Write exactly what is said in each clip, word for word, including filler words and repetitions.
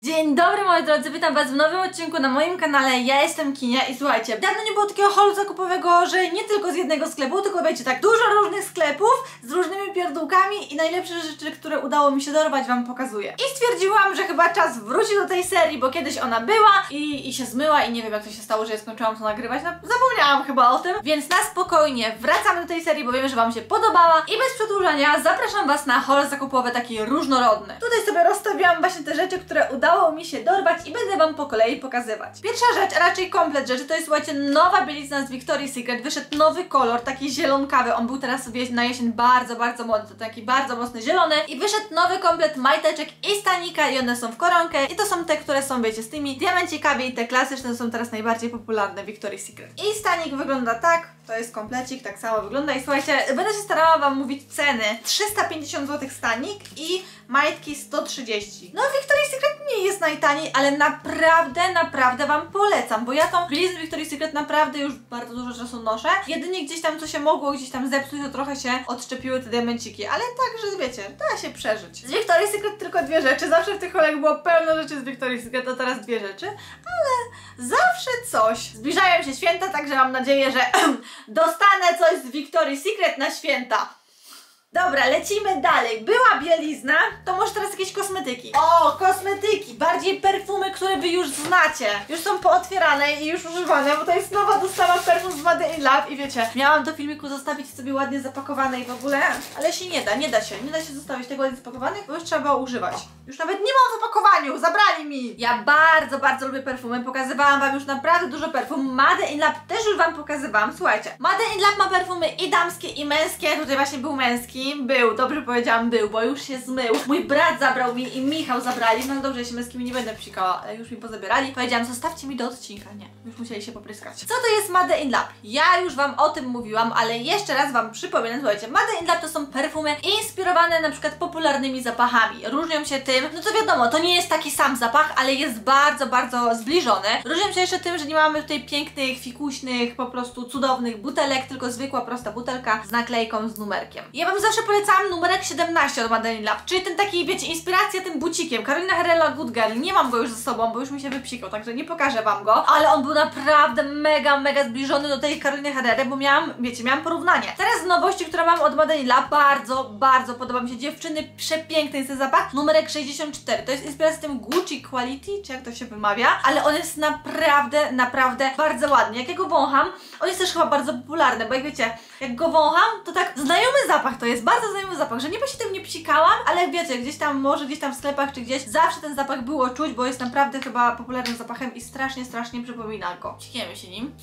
Dzień dobry moi drodzy, witam was w nowym odcinku na moim kanale. Ja jestem Kinia i słuchajcie, dawno nie było takiego haulu zakupowego, że nie tylko z jednego sklepu, tylko wiecie, tak dużo różnych sklepów z różnymi pierdółkami i najlepsze rzeczy, które udało mi się dorwać, wam pokazuję. I stwierdziłam, że chyba czas wrócić do tej serii, bo kiedyś ona była i, i się zmyła i nie wiem jak to się stało, że ja skończyłam to nagrywać, no, zapomniałam chyba o tym, więc na spokojnie wracamy do tej serii, bo wiem, że wam się podobała i bez przedłużania zapraszam was na haul zakupowy taki różnorodny. Tutaj sobie rozstawiłam właśnie te rzeczy, które udało mi się dorwać i będę wam po kolei pokazywać. Pierwsza rzecz, a raczej komplet rzeczy, to jest słuchajcie nowa bielizna z Victoria's Secret. Wyszedł nowy kolor, taki zielonkawy, on był teraz sobie na jesień bardzo, bardzo modny, to taki bardzo mocny zielony i wyszedł nowy komplet majteczek i stanika i one są w koronkę i to są te, które są wiecie z tymi diamencikami i te klasyczne to są teraz najbardziej popularne w Victoria's Secret. I stanik wygląda tak, to jest komplecik, tak samo wygląda i słuchajcie, będę się starała wam mówić ceny. trzysta pięćdziesiąt złotych stanik i majtki sto trzydzieści. No Victoria's Secret nie jest najtaniej, ale naprawdę, naprawdę wam polecam, bo ja tą bieliznę Victoria's Secret naprawdę już bardzo dużo czasu noszę. Jedynie gdzieś tam co się mogło gdzieś tam zepsuć, to trochę się odszczepiły te diamenciki, ale tak, że wiecie, da się przeżyć. Z Victoria's Secret tylko dwie rzeczy, zawsze w tych haulach było pełno rzeczy z Victoria's Secret, to teraz dwie rzeczy, ale zawsze coś. Zbliżają się święta, także mam nadzieję, że dostanę coś z Victoria's Secret na święta. Dobra, lecimy dalej. Była bielizna, to może teraz jakieś kosmetyki. O, kosmetyki, bardziej perfumy, które wy już znacie. Już są pootwierane i już używane, bo to jest nowa dostawa perfum z Made in Lab i wiecie, miałam do filmiku zostawić sobie ładnie zapakowane i w ogóle, ale się nie da, nie da się, nie da się zostawić tego ładnie zapakowanych, bo już trzeba było używać. Już nawet nie mam w opakowaniu, zabrali mi. Ja bardzo, bardzo lubię perfumy, pokazywałam wam już naprawdę dużo perfum. Made in Lab też już wam pokazywałam, słuchajcie. Made in Lab ma perfumy i damskie i męskie, tutaj właśnie był męski. Był, dobrze powiedziałam był, bo już się zmył. Mój brat zabrał mi i Michał zabrali. No dobrze, ja się męskimi nie będę psikała, ale już mi pozabierali. Powiedziałam, zostawcie mi do odcinka. Nie, już musieli się popryskać. Co to jest Made in Lab? Ja już wam o tym mówiłam, ale jeszcze raz wam przypominam. Słuchajcie, Made in Lab to są perfumy inspirowane na przykład popularnymi zapachami. Różnią się tym, no to wiadomo, to nie jest taki sam zapach, ale jest bardzo, bardzo zbliżony. Różnią się jeszcze tym, że nie mamy tutaj pięknych, fikuśnych, po prostu cudownych butelek, tylko zwykła, prosta butelka z naklejką, z numerkiem. Ja wam zawsze polecam numerek siedemnaście od Made in Lab, czyli ten taki, wiecie, inspiracja tym bucikiem. Carolina Herrera Good Girl. Nie mam go już ze sobą, bo już mi się wypsikał, także nie pokażę wam go, ale on był naprawdę mega, mega zbliżony do tej Caroliny Herrery, bo miałam, wiecie, miałam porównanie. Teraz z nowości, które mam od Made in Lab, bardzo, bardzo podoba mi się. Dziewczyny, przepiękny jest ten zapach. Numerek sześćdziesiąt cztery. To jest inspiracja tym Gucci Quality, czy jak to się wymawia, ale on jest naprawdę, naprawdę bardzo ładny. Jak ja go wącham, on jest też chyba bardzo popularny, bo jak wiecie, jak go wącham, to tak znajomy zapach to jest, bardzo znajomy zapach, że niby się tym nie psikałam, ale wiecie, gdzieś tam, może gdzieś tam w sklepach czy gdzieś, zawsze ten zapach było czuć, bo jest naprawdę chyba popularnym zapachem i strasznie, strasznie przypomina go. Psikniemy się nim.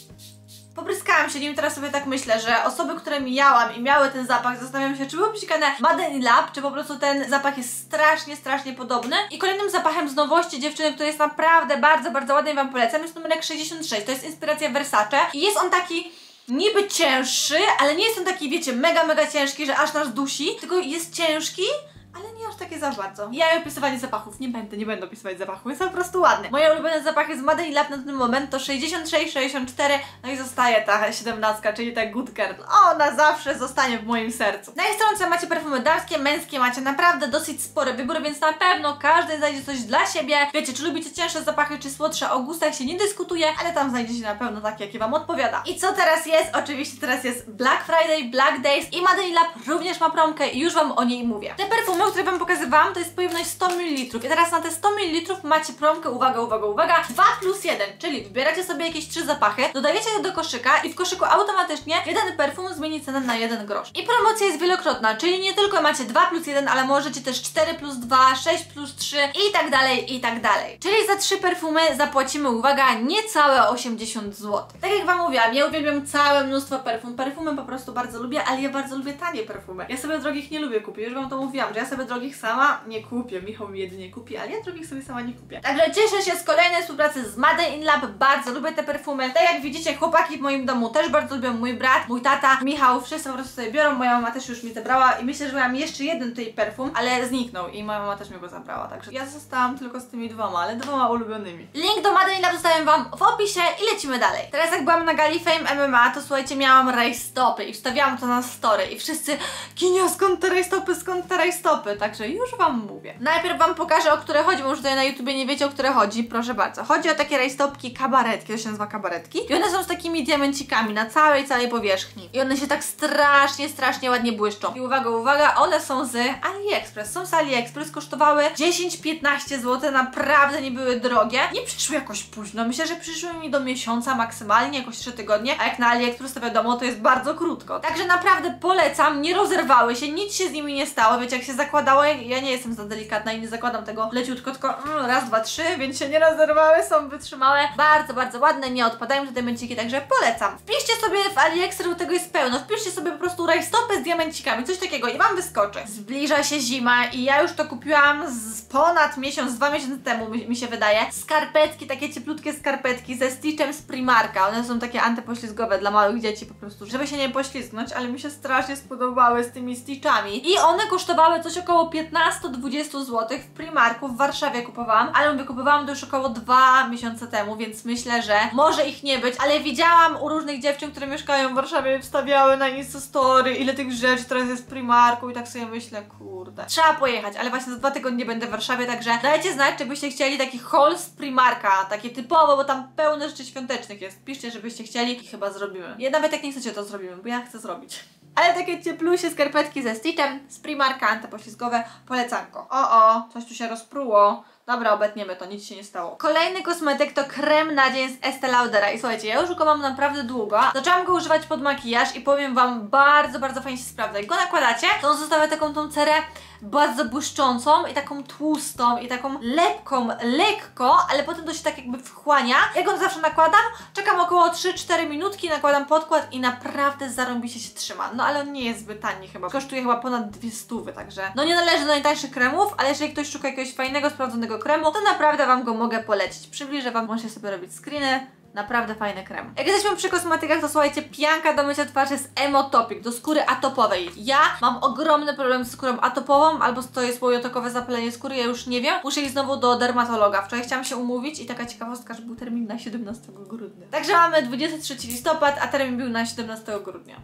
Popryskałam się nim, teraz sobie tak myślę, że osoby, które mijałam i miały ten zapach, zastanawiam się, czy było psikane Made in Lab, czy po prostu ten zapach jest strasznie, strasznie podobny. I kolejnym zapachem z nowości dziewczyny, który jest naprawdę bardzo, bardzo ładny i wam polecam, jest numerek sześćdziesiąt sześć. To jest inspiracja Versace i jest on taki niby cięższy, ale nie jest on taki, wiecie, mega, mega ciężki, że aż nas dusi, tylko jest ciężki, ale nie aż takie za bardzo. Ja i opisywanie zapachów nie będę, nie będę opisywać zapachów, jest po prostu ładny. Moje ulubione zapachy z Made in Lab na ten moment to sześćdziesiąt sześć, sześćdziesiąt cztery, no i zostaje ta siedemnastka, czyli ta Good Girl. Ona zawsze zostanie w moim sercu. Na jej stronce macie perfumy damskie, męskie, macie naprawdę dosyć spory wybór, więc na pewno każdy znajdzie coś dla siebie. Wiecie, czy lubicie cięższe zapachy, czy słodsze, o gustach się nie dyskutuje, ale tam znajdziecie na pewno takie, jakie wam odpowiada. I co teraz jest? Oczywiście teraz jest Black Friday, Black Days i Made in Lab również ma promkę i już wam o niej mówię. Te perfumy, które wam pokazywałam, to jest pojemność sto mililitrów i teraz na te sto mililitrów macie promkę, uwaga, uwaga, uwaga, dwa plus jeden, czyli wybieracie sobie jakieś trzy zapachy, dodajecie je do koszyka i w koszyku automatycznie jeden perfum zmieni cenę na jeden grosz. I promocja jest wielokrotna, czyli nie tylko macie dwa plus jeden, ale możecie też cztery plus dwa, sześć plus trzy i tak dalej, i tak dalej. Czyli za trzy perfumy zapłacimy, uwaga, niecałe osiemdziesiąt złotych. Tak jak wam mówiłam, ja uwielbiam całe mnóstwo perfum. Perfumy po prostu bardzo lubię, ale ja bardzo lubię tanie perfumy. Ja sobie drogich nie lubię kupić, już wam to mówiłam, że ja sobie drogich sama nie kupię. Michał mi jedynie kupi, ale ja drogich sobie sama nie kupię. Także cieszę się z kolejnej współpracy z Made in Lab, bardzo lubię te perfumy. Tak jak widzicie, chłopaki w moim domu też bardzo lubią, mój brat, mój tata, Michał, wszyscy po prostu sobie biorą, moja mama też już mi zabrała i myślę, że miałam jeszcze jeden tutaj perfum, ale zniknął i moja mama też mi go zabrała, także ja zostałam tylko z tymi dwoma, ale dwoma ulubionymi. Link do Made in Lab zostawiam wam w opisie i lecimy dalej. Teraz jak byłam na gali Fame M M A, to słuchajcie, miałam rajstopy i wstawiałam to na story i wszyscy: Kinia, skąd te rajstopy, skąd te rajstopy? stopy, także już wam mówię. Najpierw wam pokażę, o które chodzi, bo już tutaj na YouTubie nie wiecie, o które chodzi, proszę bardzo. Chodzi o takie rajstopki kabaretki, to się nazywa kabaretki i one są z takimi diamencikami na całej, całej powierzchni i one się tak strasznie, strasznie ładnie błyszczą. I uwaga, uwaga, one są z AliExpress, są z AliExpress, kosztowały dziesięć piętnaście złotych, naprawdę nie były drogie. Nie przyszły jakoś późno, myślę, że przyszły mi do miesiąca maksymalnie, jakoś trzy tygodnie, a jak na AliExpress to wiadomo, to jest bardzo krótko. Także naprawdę polecam, nie rozerwały się, nic się z nimi nie stało, wiecie, jak się zakładało, ja nie jestem za delikatna i nie zakładam tego leciutko, tylko mm, raz, dwa, trzy, więc się nie rozerwały, są wytrzymałe, bardzo, bardzo ładne, nie odpadają te diamenciki, także polecam. Wpiszcie sobie w AliExpress, bo tego jest pełno, wpiszcie sobie po prostu rajstopy z diamencikami, coś takiego i wam wyskoczy. Zbliża się zima i ja już to kupiłam z ponad miesiąc, dwa miesiące temu mi, mi się wydaje. Skarpetki, takie cieplutkie skarpetki ze Stitchem z Primarka, one są takie antypoślizgowe dla małych dzieci po prostu, żeby się nie poślizgnąć, ale mi się strasznie spodobały z tymi Stitchami i one kosztowały coś około piętnaście do dwudziestu złotych w Primarku, w Warszawie kupowałam, ale mówię, kupowałam to już około dwa miesiące temu, więc myślę, że może ich nie być, ale widziałam u różnych dziewczyn, które mieszkają w Warszawie, wstawiały na Instastory, ile tych rzeczy teraz jest w Primarku i tak sobie myślę, kurde, trzeba pojechać, ale właśnie za dwa tygodnie będę w Warszawie, także dajcie znać, czy byście chcieli taki haul z Primarka, takie typowo, bo tam pełno rzeczy świątecznych jest, piszcie, żebyście chcieli i chyba zrobimy. Ja nawet jak nie chcecie, to zrobimy, bo ja chcę zrobić. Ale takie cieplusie skarpetki ze Stitchem z Primarka, antypoślizgowe, polecanko. O, o, coś tu się rozpruło. Dobra, obetniemy to, nic się nie stało. Kolejny kosmetyk to krem na dzień z Estée Laudera i słuchajcie, ja już go mam naprawdę długo. Zaczęłam go używać pod makijaż i powiem wam, bardzo, bardzo fajnie się sprawdza. Jak go nakładacie, to on zostawia taką tą cerę bardzo błyszczącą i taką tłustą i taką lepką, lekko, ale potem to się tak jakby wchłania. Ja go zawsze nakładam, czekam około trzy cztery minutki, nakładam podkład i naprawdę zarąbiście się trzyma. No ale on nie jest zbyt tani chyba, kosztuje chyba ponad dwie stówy, także no nie należy do najtańszych kremów, ale jeżeli ktoś szuka jakiegoś fajnego, sprawdzonego kremu, to naprawdę wam go mogę polecić. Przybliżę wam, możecie sobie robić screeny. Naprawdę fajny krem. Jak jesteśmy przy kosmetykach, to słuchajcie, pianka do mycia twarzy z Emotopic, do skóry atopowej. Ja mam ogromny problem z skórą atopową, albo to jest łojotokowe zapalenie skóry, ja już nie wiem. Muszę iść znowu do dermatologa. Wczoraj chciałam się umówić i taka ciekawostka, że był termin na siedemnastego grudnia. Także mamy dwudziestego trzeciego listopada, a termin był na siedemnastego grudnia.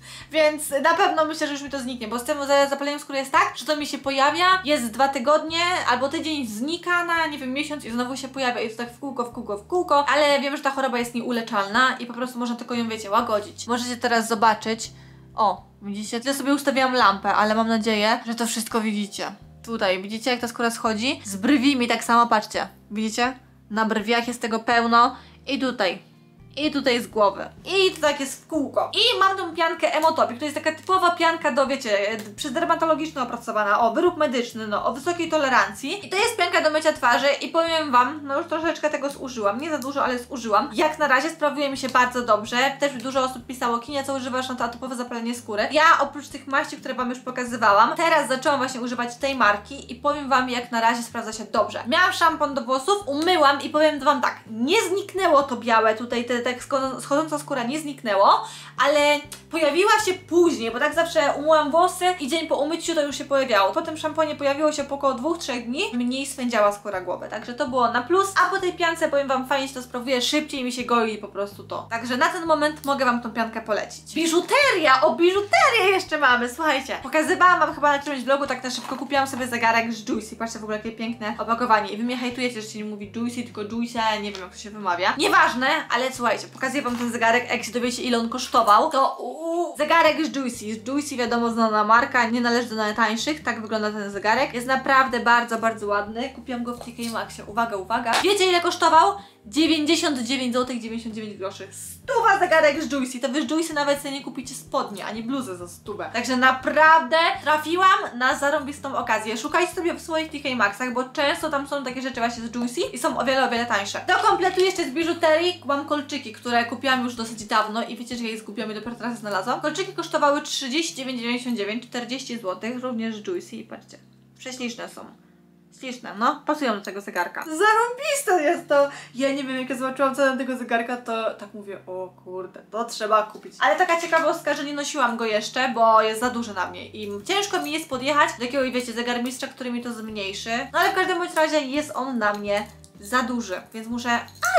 Więc na pewno myślę, że już mi to zniknie, bo z tym zapaleniem skóry jest tak, że to mi się pojawia, jest dwa tygodnie, albo tydzień, znika na, nie wiem, miesiąc i znowu się pojawia i to tak w kółko, w kółko, w kółko, ale wiem, że ta choroba jest nieuleczalna i po prostu można tylko ją, wiecie, łagodzić. Możecie teraz zobaczyć, o, widzicie, ja sobie ustawiłam lampę, ale mam nadzieję, że to wszystko widzicie. Tutaj, widzicie, jak ta skóra schodzi? Z brwiami tak samo, patrzcie, widzicie? Na brwiach jest tego pełno i tutaj. I tutaj z głowy. I to tak jest w kółko. I mam tą piankę Emotopic. To jest taka typowa pianka do, wiecie, przez dermatologiczną opracowana, o, wyrób medyczny, no, o wysokiej tolerancji. I to jest pianka do mycia twarzy i powiem wam, no już troszeczkę tego zużyłam. Nie za dużo, ale zużyłam. Jak na razie sprawuje mi się bardzo dobrze. Też dużo osób pisało, Kinia, co używasz na to atopowe zapalenie skóry. Ja oprócz tych maści, które wam już pokazywałam, teraz zaczęłam właśnie używać tej marki i powiem wam, jak na razie sprawdza się dobrze. Miałam szampon do włosów, umyłam i powiem wam tak, nie zniknęło to białe tutaj, te tak schodząca skóra nie zniknęło, ale pojawiła się później, bo tak zawsze umyłam włosy i dzień po umyciu to już się pojawiało. Po tym szamponie pojawiło się po około dwóch trzech dni, mniej swędziała skóra głowy, także to było na plus, a po tej piance powiem wam, fajnie się to sprawuje, szybciej mi się goi po prostu to. Także na ten moment mogę wam tą piankę polecić. Biżuteria! O, biżuterię jeszcze mamy, słuchajcie. Pokazywałam wam chyba na którymś vlogu, tak na szybko kupiłam sobie zegarek z Juicy, patrzcie w ogóle jakie piękne opakowanie i wy mnie hejtujecie, że się nie mówi Juicy, tylko Juicy, nie wiem jak to się wymawia. Nieważne, ale słuchajcie, pokazuję wam ten zegarek, jak się dowiecie ile on kosztował, to uuu, zegarek z Juicy. Z Juicy wiadomo znana marka, nie należy do najtańszych, tak wygląda ten zegarek. Jest naprawdę bardzo, bardzo ładny. Kupiłam go w T K Maxie. Uwaga, uwaga. Wiecie ile kosztował? dziewięćdziesiąt dziewięć złotych dziewięćdziesiąt dziewięć groszy. Stuwa zegarek z Juicy. To wy z Juicy nawet sobie nie kupicie spodnie, ani bluzę za stówę. Także naprawdę trafiłam na zarąbistą okazję. Szukajcie sobie w swoich T K Maxach, bo często tam są takie rzeczy właśnie z Juicy i są o wiele, o wiele tańsze. Do kompletu jeszcze z biżuterii mam kolczyki, które kupiłam już dosyć dawno i wiecie, że je zgubiłam i dopiero teraz je znalazłam. Kolczyki kosztowały trzydzieści dziewięć dziewięćdziesiąt dziewięć, czterdzieści złotych, również z Juicy i patrzcie, prześliczne są. Śliczne, no, pasują do tego zegarka. Zarąbiste jest to! Ja nie wiem, jak ja zobaczyłam cenę tego zegarka, to tak mówię, o kurde, to trzeba kupić. Ale taka ciekawostka, że nie nosiłam go jeszcze, bo jest za duży na mnie i ciężko mi jest podjechać do jakiegoś, wiecie, zegarmistrza, który mi to zmniejszy. No ale w każdym bądź razie jest on na mnie za duży, więc muszę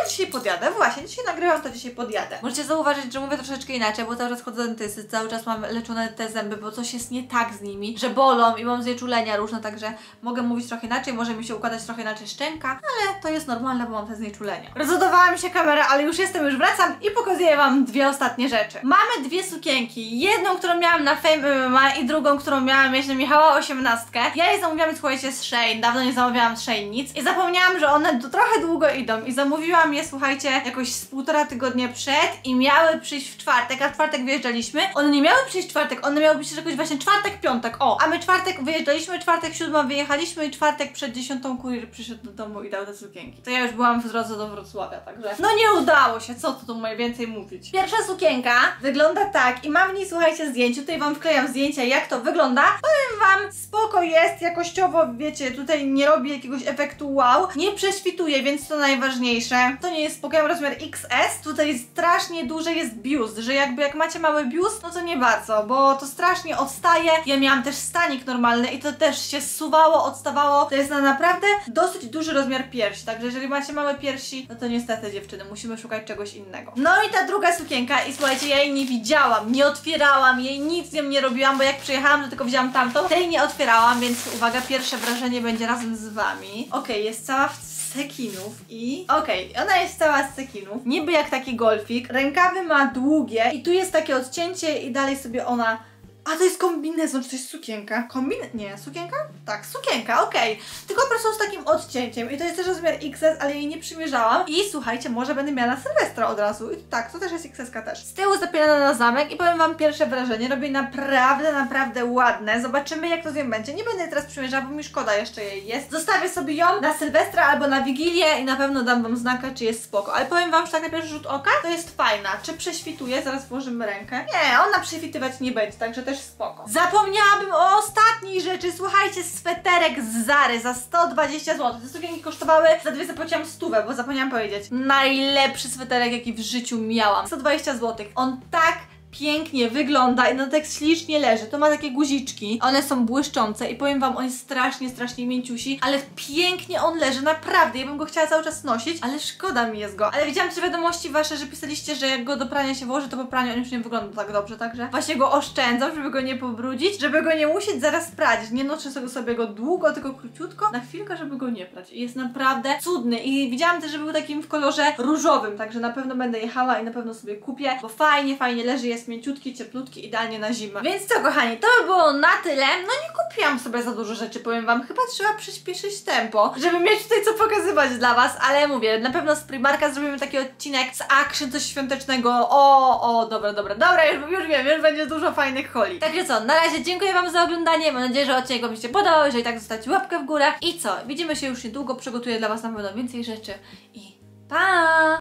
a dzisiaj podjadę, właśnie, dzisiaj nagrywam, to dzisiaj podjadę. Możecie zauważyć, że mówię troszeczkę inaczej, bo cały czas chodzę do dentysty, cały czas mam leczone te zęby, bo coś jest nie tak z nimi, że bolą i mam znieczulenia różne, także mogę mówić trochę inaczej, może mi się układać trochę inaczej szczęka, ale to jest normalne, bo mam te znieczulenia. Rozładowała mi się kamera, ale już jestem, już wracam i pokazuję wam dwie ostatnie rzeczy. Mamy dwie sukienki, jedną, którą miałam na Fame M M A i drugą, którą miałam mieć na Michała osiemnastkę. Ja je zamówiłam, słuchajcie, z Shein, dawno nie zamawiałam z Shein nic i zapomniałam, że one trochę długo idą i zamówiłam je, słuchajcie, jakoś z półtora tygodnia przed i miały przyjść w czwartek, a w czwartek wyjeżdżaliśmy. One nie miały przyjść w czwartek, one miały być jakoś właśnie czwartek, piątek, o, a my czwartek wyjeżdżaliśmy, czwartek, siódma wyjechaliśmy i czwartek przed dziesiątą kurier przyszedł do domu i dał te sukienki. To ja już byłam w drodze do Wrocławia, także no nie udało się, co tu tu więcej mówić. Pierwsza sukienka wygląda tak i mam w niej, słuchajcie, zdjęcie, tutaj wam wklejam zdjęcia, jak to wygląda. Powiem wam, spoko jest, jakościowo, wiecie, tutaj nie robi jakiegoś efektu wow, nie prześwituje, więc to najważniejsze. To nie jest spoko, ja mam rozmiar X S, tutaj strasznie duży jest biust, że jakby jak macie mały biust, no to nie bardzo, bo to strasznie odstaje. Ja miałam też stanik normalny i to też się zsuwało, odstawało. To jest na naprawdę dosyć duży rozmiar piersi, także jeżeli macie małe piersi, no to niestety dziewczyny, musimy szukać czegoś innego. No i ta druga sukienka i słuchajcie, ja jej nie widziałam, nie otwierałam jej, nic z nią nie robiłam, bo jak przyjechałam, to tylko wzięłam tamtą, tej nie otwierałam, więc uwaga, pierwsze wrażenie będzie razem z wami. Okej, okay, jest cała w cekinów i... Okej, okay, ona jest cała z cekinów, niby jak taki golfik, rękawy ma długie i tu jest takie odcięcie i dalej sobie ona... A to jest kombinezon, czy to jest sukienka? Kombin... Nie, sukienka? Tak, sukienka, okej. Okay. Tylko po prostu z takim odcięciem i to jest też rozmiar X S, ale jej nie przymierzałam. I słuchajcie, może będę miała na Sylwestra od razu. I tak, to też jest X S ka też. Z tyłu zapinana na zamek i powiem wam pierwsze wrażenie. Robię naprawdę, naprawdę ładne. Zobaczymy, jak to z nią będzie. Nie będę jej teraz przymierzała, bo mi szkoda jeszcze jej jest. Zostawię sobie ją na Sylwestra albo na Wigilię i na pewno dam wam znaka, czy jest spoko. Ale powiem wam, że tak na pierwszy rzut oka to jest fajna. Czy prześwituje? Zaraz włożymy rękę. Nie, ona prześwitywać nie będzie, także też spoko. Zapomniałabym o ostatniej rzeczy. Słuchajcie, sweterek z Zary za sto dwadzieścia złotych. Te sukienki kosztowały, za dwie zapłaciłam stówę, bo zapomniałam powiedzieć. Najlepszy sweterek, jaki w życiu miałam. sto dwadzieścia złotych. On tak pięknie wygląda i no tak ślicznie leży. To ma takie guziczki, one są błyszczące i powiem wam, on jest strasznie, strasznie mięciusi, ale pięknie on leży, naprawdę. Ja bym go chciała cały czas nosić, ale szkoda mi jest go. Ale widziałam też wiadomości wasze, że pisaliście, że jak go do prania się włoży, to po praniu on już nie wygląda tak dobrze, także właśnie go oszczędzam, żeby go nie pobrudzić, żeby go nie musieć zaraz prać. Nie noszę sobie, sobie go długo, tylko króciutko, na chwilkę, żeby go nie prać. I jest naprawdę cudny i widziałam też, że był takim w kolorze różowym, także na pewno będę jechała i na pewno sobie kupię, bo fajnie, fajnie leży, jest mięciutki, cieplutki, idealnie na zimę. Więc co, kochani, to by było na tyle. No nie kupiłam sobie za dużo rzeczy, powiem wam. Chyba trzeba przyspieszyć tempo, żeby mieć tutaj co pokazywać dla was, ale mówię, na pewno z Primarka zrobimy taki odcinek z action, coś świątecznego. O, o, dobra, dobra, dobra, już, już wiem, już będzie dużo fajnych holi. Także co, na razie dziękuję wam za oglądanie, mam nadzieję, że odcinek wam się podobał, jeżeli tak, zostawcie łapkę w górę i co, widzimy się już niedługo, przygotuję dla was na pewno więcej rzeczy i